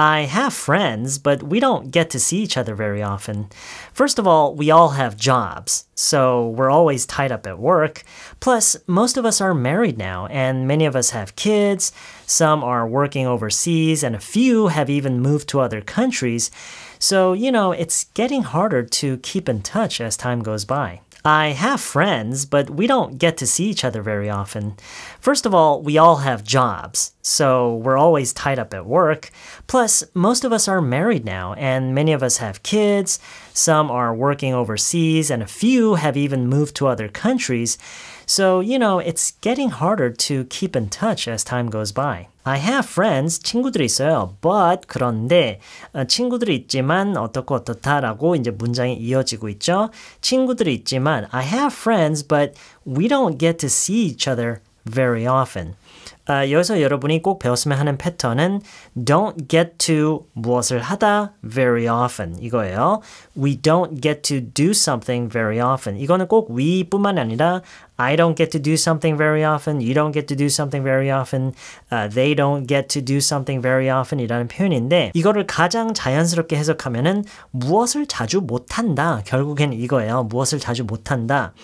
I have friends, but we don't get to see each other very often. First of all, we all have jobs, so we're always tied up at work. Plus, most of us are married now, and many of us have kids. Some are working overseas, and a few have even moved to other countries. So, it's getting harder to keep in touch as time goes by. I have friends, but we don't get to see each other very often. First of all, we all have jobs, so we're always tied up at work. Plus, most of us are married now, and many of us have kids. Some are working overseas, and a few have even moved to other countries. So, it's getting harder to keep in touch as time goes by. I have friends, 친구들이 있어요. But, 그런데, 친구들이 있지만 어떻고 어떻다라고 이제 문장이 이어지고 있죠. 친구들이 있지만, I have friends, but we don't get to see each other very often. 여기서 여러분이 꼭 배웠으면 하는 패턴은 don't get to 무엇을 하다 very often 이거예요. We don't get to do something very often. 이거는 꼭 we뿐만 아니라 I don't get to do something very often. You don't get to do something very often. They don't get to do something very often 이라는 표현인데 이거를 가장 자연스럽게 해석하면은 무엇을 자주 못한다. 결국엔 이거예요. 무엇을 자주 못한다.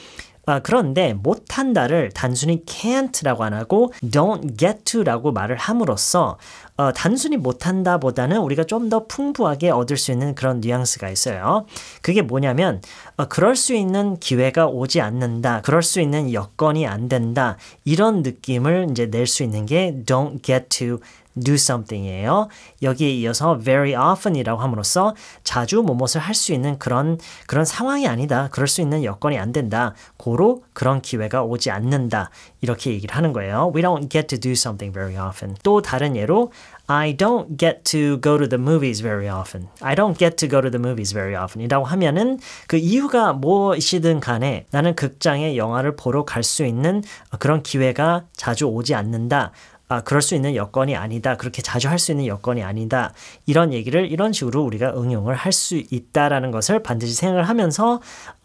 그런데 못한다를 단순히 can't라고 안 하고 don't get to라고 말을 함으로써 단순히 못한다 보다는 우리가 좀 더 풍부하게 얻을 수 있는 그런 뉘앙스가 있어요. 그게 뭐냐면 그럴 수 있는 기회가 오지 않는다. 그럴 수 있는 여건이 안 된다. 이런 느낌을 이제 낼 수 있는 게 don't get to do something이에요. 여기에 이어서 very often이라고 함으로써 자주 무엇을 할 수 있는 그런 상황이 아니다. 그럴 수 있는 여건이 안 된다. 고로 그런 기회가 오지 않는다. 이렇게 얘기를 하는 거예요. We don't get to do something very often. 또 다른 예로 I don't get to go to the movies very often. I don't get to go to the movies very often. 이라고 하면은 그 이유가 무엇이든 간에 나는 극장에 영화를 보러 갈 수 있는 그런 기회가 자주 오지 않는다. 그럴 수 있는 여건이 아니다. 그렇게 자주 할 수 있는 여건이 아니다. 이런 얘기를 이런 식으로 우리가 응용을 할 수 있다라는 것을 반드시 생각을 하면서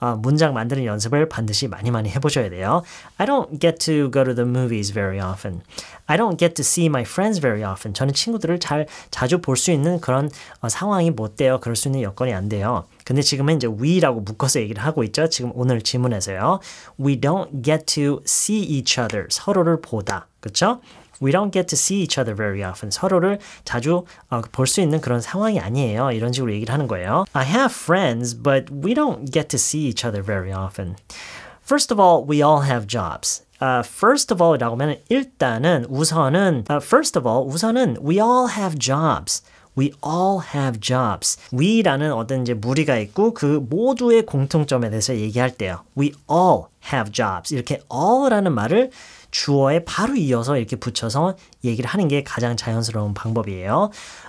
문장 만드는 연습을 반드시 많이 해보셔야 돼요. I don't get to go to the movies very often. I don't get to see my friends very often. 저는 친구들을 자주 볼 수 있는 그런 상황이 못 돼요. 그럴 수 있는 여건이 안 돼요. 근데 지금은 이제 we라고 묶어서 얘기를 하고 있죠. 지금 오늘 지문에서요. We don't get to see each other. 서로를 보다. 그렇죠? We don't get to see each other very often. 서로를 자주 볼 수 있는 그런 상황이 아니에요. 이런 식으로 얘기를 하는 거예요. I have friends, but we don't get to see each other very often. First of all, we all have jobs. First of all 이라고 하면 일단은 우선은 first of all 우선은 we all have jobs. We all have jobs. we라는 어떤 이제 무리가 있고 그 모두의 공통점에 대해서 얘기할 때요. We all have jobs. 이렇게 all라는 말을 주어에 바로 이어서 이렇게 붙여서 얘기를 하는 게 가장 자연스러운 방법이에요.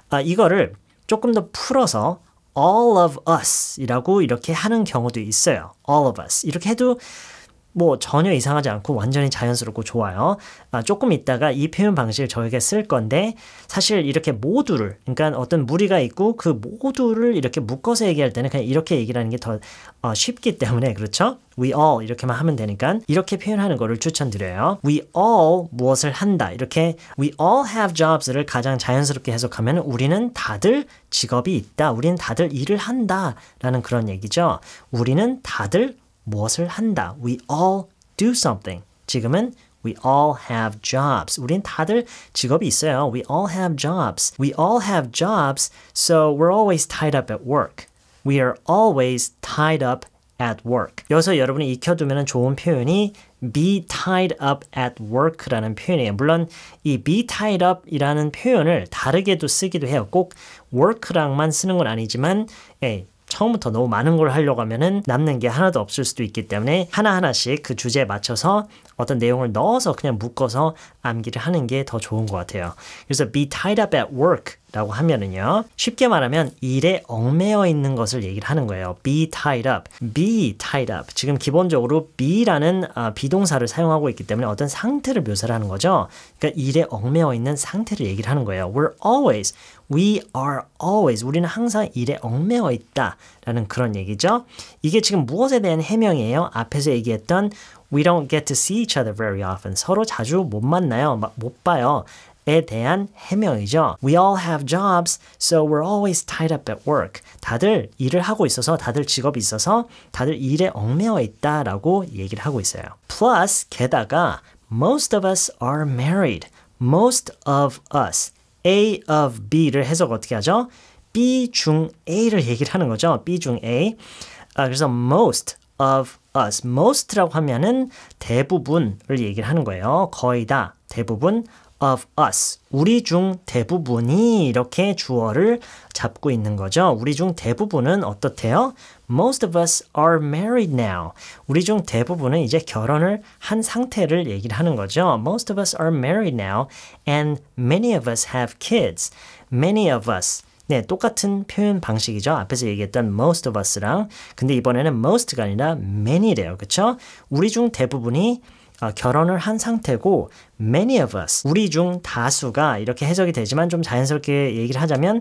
이거를 조금 더 풀어서 all of us 이라고 이렇게 하는 경우도 있어요. all of us. 이렇게 해도 뭐 전혀 이상하지 않고 완전히 자연스럽고 좋아요. 조금 있다가 이 표현 방식을 저에게 쓸 건데 사실 이렇게 모두를 그러니까 어떤 무리가 있고 그 모두를 이렇게 묶어서 얘기할 때는 그냥 이렇게 얘기를 하는 게 더 쉽기 때문에 그렇죠? We all 이렇게만 하면 되니까 이렇게 표현하는 거를 추천드려요. We all 무엇을 한다. 이렇게 we all have jobs를 가장 자연스럽게 해석하면 우리는 다들 직업이 있다. 우리는 다들 일을 한다. 라는 그런 얘기죠. 우리는 다들 무엇을 한다. We all do something. 지금은 we all have jobs. 우린 다들 직업이 있어요. We all have jobs. We all have jobs, so we're always tied up at work. We are always tied up at work. 여기서 여러분이 익혀두면 좋은 표현이 be tied up at work라는 표현이에요. 물론 이 be tied up이라는 표현을 다르게도 쓰기도 해요. 꼭 work랑만 쓰는 건 아니지만 처음부터 너무 많은 걸 하려고 하면은 남는 게 하나도 없을 수도 있기 때문에 하나하나씩 그 주제에 맞춰서 어떤 내용을 넣어서 그냥 묶어서 암기를 하는 게 더 좋은 것 같아요. 그래서 be tied up at work 라고 하면은요. 쉽게 말하면 일에 얽매여 있는 것을 얘기를 하는 거예요. be tied up. be tied up. 지금 기본적으로 be라는 비동사를 사용하고 있기 때문에 어떤 상태를 묘사를 하는 거죠. 그러니까 일에 얽매여 있는 상태를 얘기를 하는 거예요. We are always. 우리는 항상 일에 얽매여 있다. 라는 그런 얘기죠. 이게 지금 무엇에 대한 해명이에요? 앞에서 얘기했던 We don't get to see each other very often. 서로 자주 못 만나요. 못 봐요. 에 대한 해명이죠. We all have jobs, so we're always tied up at work. 다들 일을 하고 있어서, 다들 직업이 있어서 다들 일에 얽매여 있다라고 얘기를 하고 있어요. Plus, 게다가 most of us are married. Most of us. A of B를 해석 어떻게 하죠? B 중 A를 얘기를 하는 거죠. B 중 A. 그래서 most of us. most라고 하면은 대부분을 얘기를 하는 거예요. 거의 다, 대부분. of us. 우리 중 대부분이 이렇게 주어를 잡고 있는 거죠. 우리 중 대부분은 어떻대요? Most of us are married now. 우리 중 대부분은 이제 결혼을 한 상태를 얘기를 하는 거죠. Most of us are married now and many of us have kids. Many of us. 네, 똑같은 표현 방식이죠. 앞에서 얘기했던 most of us랑 근데 이번에는 most가 아니라 many래요. 그렇죠? 우리 중 대부분이 결혼을 한 상태고 many of us, 우리 중 다수가 이렇게 해석이 되지만 좀 자연스럽게 얘기를 하자면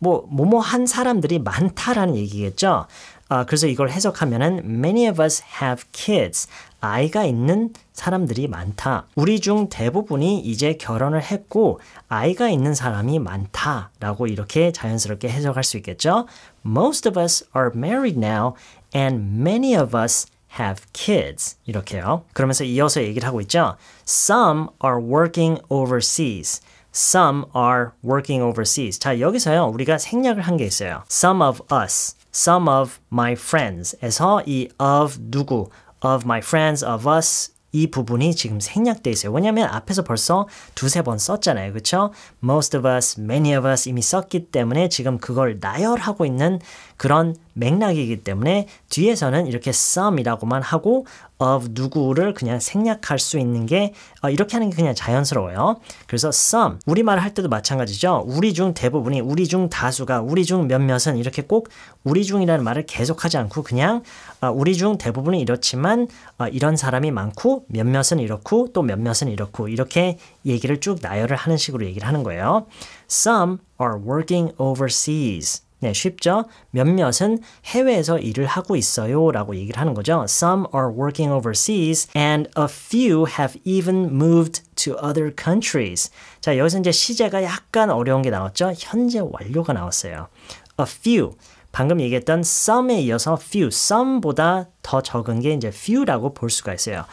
뭐뭐 한 사람들이 많다라는 얘기겠죠. 그래서 이걸 해석하면은 many of us have kids, 아이가 있는 사람들이 많다. 우리 중 대부분이 이제 결혼을 했고 아이가 있는 사람이 많다라고 이렇게 자연스럽게 해석할 수 있겠죠. Most of us are married now and many of us have kids. 이렇게요. 그러면서 이어서 얘기를 하고 있죠. Some are working overseas. Some are working overseas. 자, 여기서요. 우리가 생략을 한 게 있어요. Some of us, some of my friends 에서 이 of 누구, of my friends, of us 이 부분이 지금 생략돼 있어요. 왜냐하면 앞에서 벌써 두세 번 썼잖아요. 그렇죠? Most of us, many of us 이미 썼기 때문에 지금 그걸 나열하고 있는 그런 맥락이기 때문에 뒤에서는 이렇게 some이라고만 하고 of 누구를 그냥 생략할 수 있는 게 이렇게 하는 게 그냥 자연스러워요. 그래서 some, 우리말 할 때도 마찬가지죠. 우리 중 대부분이, 우리 중 다수가, 우리 중 몇몇은 이렇게 꼭 우리 중이라는 말을 계속하지 않고 그냥 우리 중 대부분이 이렇지만 이런 사람이 많고 몇몇은 이렇고 또 몇몇은 이렇고 이렇게 얘기를 쭉 나열을 하는 식으로 얘기를 하는 거예요. Some are working overseas. 네, 쉽죠? 몇몇은 해외에서 일을 하고 있어요 라고 얘기를 하는 거죠. Some are working overseas and a few have even moved to other countries. 자, 여기서 이제 시제가 약간 어려운 게 나왔죠? 현재 완료가 나왔어요. A few. 방금 얘기했던 some에 이어서 few, some보다 더 적은 게 이제 few라고 볼 수가 있어요.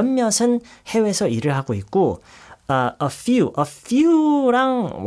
몇몇은 해외에서 일을 하고 있고 a few랑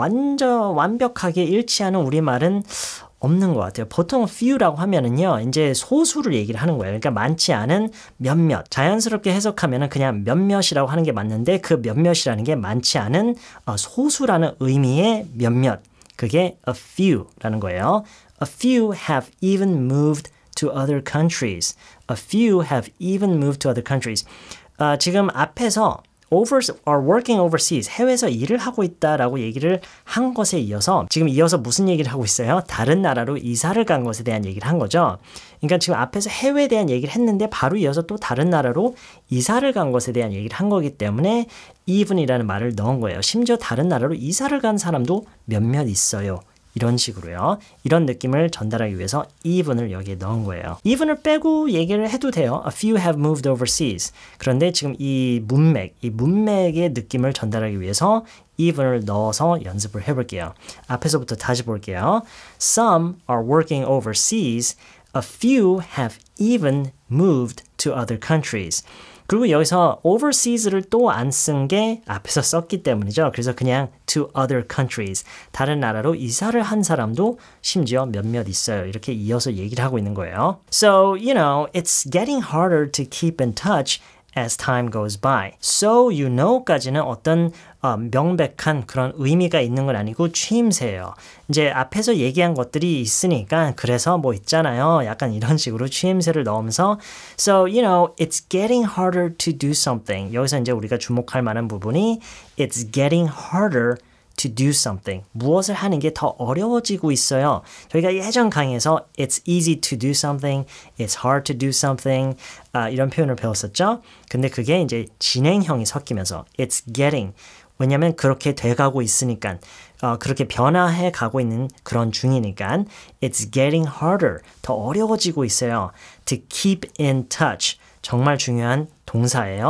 완벽하게 일치하는 우리말은 없는 것 같아요. 보통 few라고 하면은요, 이제 소수를 얘기를 하는 거예요. 그러니까 많지 않은 몇몇. 자연스럽게 해석하면은 그냥 몇몇이라고 하는 게 맞는데 그 몇몇이라는 게 많지 않은 소수라는 의미의 몇몇. 그게 a few라는 거예요. A few have even moved to other countries. A few have even moved to other countries. 지금 앞에서 are working overseas, 해외에서 일을 하고 있다라고 얘기를 한 것에 이어서 지금 이어서 무슨 얘기를 하고 있어요? 다른 나라로 이사를 간 것에 대한 얘기를 한 거죠. 그러니까 지금 앞에서 해외에 대한 얘기를 했는데 바로 이어서 또 다른 나라로 이사를 간 것에 대한 얘기를 한 거기 때문에 even이라는 말을 넣은 거예요. 심지어 다른 나라로 이사를 간 사람도 몇몇 있어요. 이런 식으로요. 이런 느낌을 전달하기 위해서 even을 여기에 넣은 거예요. even을 빼고 얘기를 해도 돼요. A few have moved overseas. 그런데 지금 이 문맥의 느낌을 전달하기 위해서 even을 넣어서 연습을 해볼게요. 앞에서부터 다시 볼게요. Some are working overseas. A few have even moved to other countries. 그리고 여기서 overseas를 또 안 쓴 게 앞에서 썼기 때문이죠. 그래서 그냥 to other countries, 다른 나라로 이사를 한 사람도 심지어 몇몇 있어요. 이렇게 이어서 얘기를 하고 있는 거예요. So, it's getting harder to keep in touch as time goes by. So you know까지는 어떤 명백한 그런 의미가 있는 건 아니고 취임새예요. 이제 앞에서 얘기한 것들이 있으니까 그래서 뭐 있잖아요. 약간 이런 식으로 취임새를 넣으면서 So, it's getting harder to do something. 여기서 이제 우리가 주목할 만한 부분이 It's getting harder to do something. 무엇을 하는 게 더 어려워지고 있어요. 저희가 예전 강의에서 It's easy to do something, It's hard to do something 이런 표현을 배웠었죠. 근데 그게 이제 진행형이 섞이면서 It's getting. 왜냐하면 그렇게 돼가고 있으니까 그렇게 변화해 가고 있는 그런 중이니까 It's getting harder. 더 어려워지고 있어요. To keep in touch. 정말 중요한 동사예요.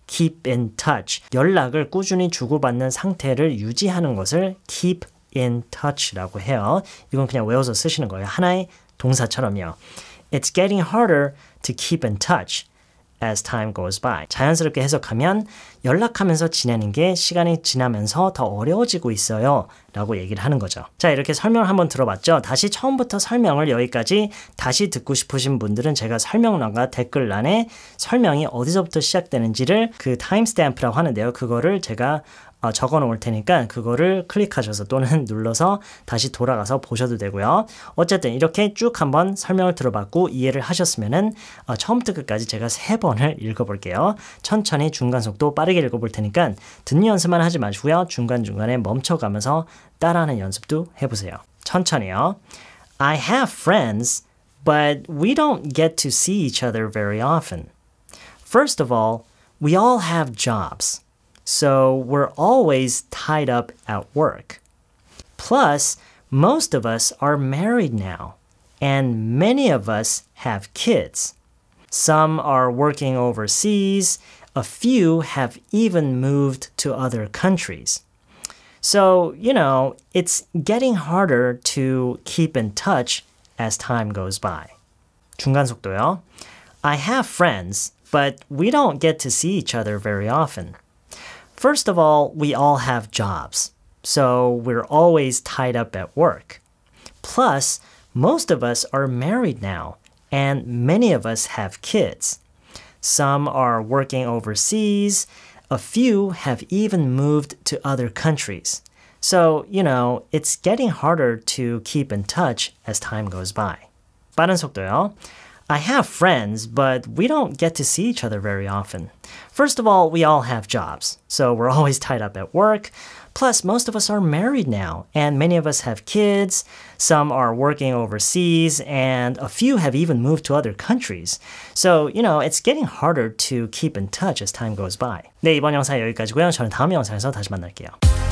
keep in touch. 연락을 꾸준히 주고받는 상태를 유지하는 것을 keep in touch라고 해요. 이건 그냥 외워서 쓰시는 거예요. 하나의 동사처럼요. It's getting harder to keep in touch as time goes by. 자연스럽게 해석하면 연락하면서 지내는 게 시간이 지나면서 더 어려워지고 있어요 라고 얘기를 하는 거죠. 자, 이렇게 설명을 한번 들어봤죠. 다시 처음부터 설명을 여기까지 다시 듣고 싶으신 분들은 제가 설명란과 댓글란에 설명이 어디서부터 시작되는지를 그 타임스탬프라고 하는데요. 그거를 제가 적어 놓을 테니까 그거를 클릭하셔서 또는 눌러서 다시 돌아가서 보셔도 되고요. 어쨌든 이렇게 쭉 한번 설명을 들어봤고 이해를 하셨으면은 처음부터 끝까지 제가 3번을 읽어볼게요. 천천히 중간 속도 빠르게 읽어볼 테니까 듣는 연습만 하지 마시고요. 중간중간에 멈춰가면서 따라하는 연습도 해보세요. 천천히요. I have friends, but we don't get to see each other very often. First of all, we all have jobs. So we're always tied up at work. Plus, most of us are married now, and many of us have kids. Some are working overseas. A few have even moved to other countries. So, it's getting harder to keep in touch as time goes by. 중간 속도요. I have friends, but we don't get to see each other very often. First of all, we all have jobs, so we're always tied up at work. Plus, most of us are married now, and many of us have kids. Some are working overseas. A few have even moved to other countries. So, it's getting harder to keep in touch as time goes by. 빠른 속도요. I have friends, but we don't get to see each other very often. First of all, we all have jobs, so we're always tied up at work. Plus, most of us are married now, and many of us have kids. Some are working overseas, and a few have even moved to other countries. So, it's getting harder to keep in touch as time goes by. 네, 이번 영상 여기까지고요. 저는 다음 영상에서 다시 만날게요.